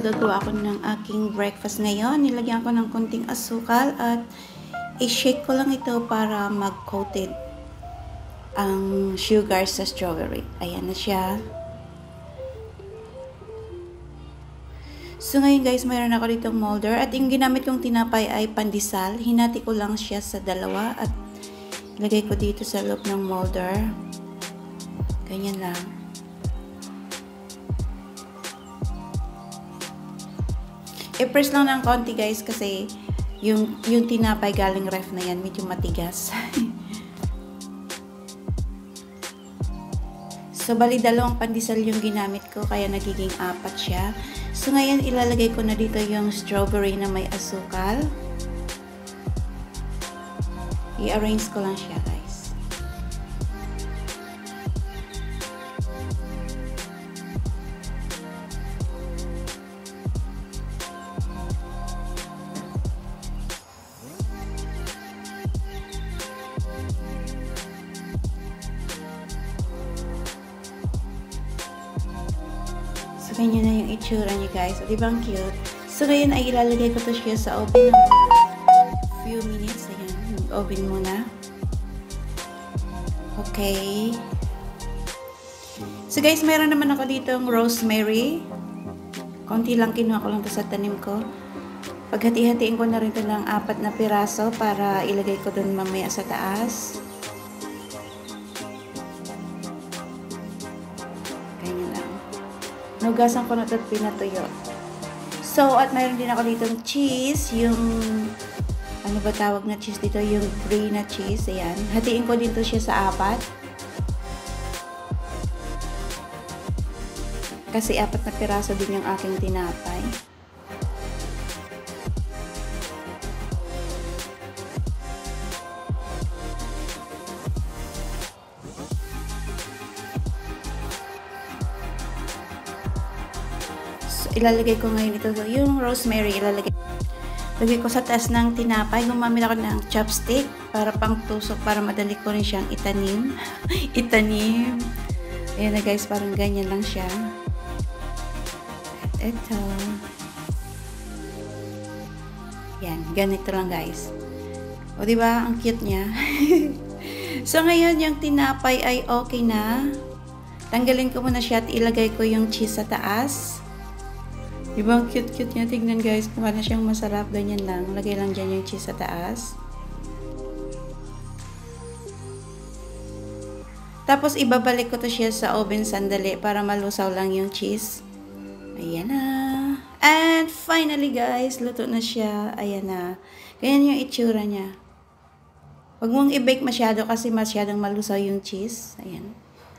gagawa ako ng aking breakfast ngayon. Nilagyan ko ng konting asukal at i-shake ko lang ito para mag-coated ang sugar sa strawberry. Ayan na siya. So ngayon guys, mayroon ako ditong molder at yung ginamit kong tinapay ay pandesal. Hinati ko lang siya sa dalawa at ilagay ko dito sa loob ng molder. Ganyan lang. I-press lang ng konti guys kasi yung tinapay galing ref na yan medyo matigas. So bali dalawang pandesal yung ginamit ko kaya nagiging 4 siya. So ngayon ilalagay ko na dito yung strawberry na may asukal. I-arrange ko lang siya guys. So, ganyan na yung itsura niya guys. O, diba ang cute? So, ngayon ay ilalagay ko to siya sa oven ng few minutes. Ayan, yung oven muna. Okay. So, guys, mayroon naman ako dito ng rosemary. Konti lang, kinuha ko lang to sa tanim ko. Paghati-hatiin ko na rin to ng 4 na piraso para ilagay ko dun mamaya sa taas. Nugasan ko na ito at pinatuyo. So, at mayroon din ako ditong cheese. Yung, ano ba tawag na cheese dito? Yung brie na cheese. Ayan. Hatiin ko dito siya sa 4. Kasi 4 na piraso din yung aking tinapay. Ilalagay ko ngayon ito, yung rosemary ilalagay ko sa taas ng tinapay. Gumamit ako ng chopstick para pang tusok, para madali ko rin siyang itanim. Ayan na guys, parang ganyan lang siya. At ito. Yan, ganito lang guys. O diba, ang cute niya. So ngayon, yung tinapay ay okay na. Tanggalin ko muna siya at ilagay ko yung cheese sa taas. Diba ang cute-cute niya? Tignan guys, kung ano siyang masarap. Ganyan lang. Lagay lang dyan yung cheese sa taas. Tapos ibabalik ko to siya sa oven sandali para malusaw lang yung cheese. Ayan na. And finally guys, luto na siya. Ayan na. Ganyan yung itsura niya. Huwag mong i-bake masyado kasi masyadong malusaw yung cheese. Ayan.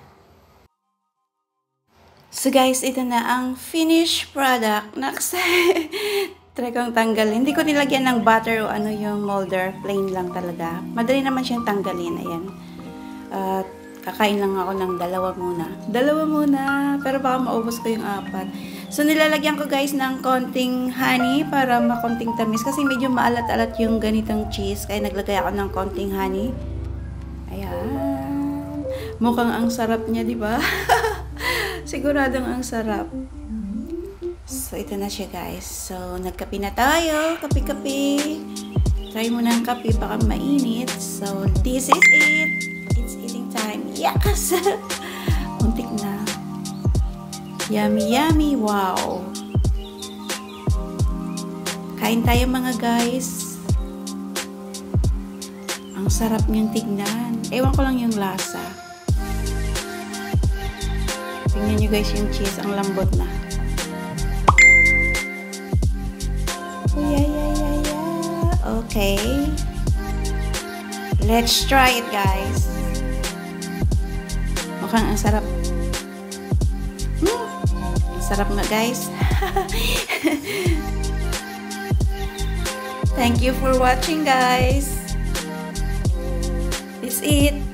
So guys, ito na ang finished product. Naks, try kong tanggalin. Hindi ko nilagyan ng butter o ano yung molder. Plain lang talaga. Madali naman siyang tanggalin. Ayan. Kakain lang ako ng 2 muna. 2 muna. Pero baka maubos ko yung 4. So nilalagyan ko guys ng konting honey para makonting tamis. Kasi medyo maalat-alat yung ganitong cheese. Kaya naglagay ako ng konting honey. Ayan. Mukhang ang sarap niya, di ba? Siguradong ang sarap. So, ito na siya guys. So, nagkape na tayo. Kape-kape. Try mo ng kape. Baka mainit. So, this is it. It's eating time. Yes! Muntik na. Yummy, yummy. Wow. Kain tayo mga guys. Ang sarap niyang tignan. Ewan ko lang yung lasa. Tingnan nyo guys yung cheese, ang lambot na. Okay. Let's try it guys. Mukhang ang sarap. Ang sarap nga guys. Thank you for watching guys. It's it.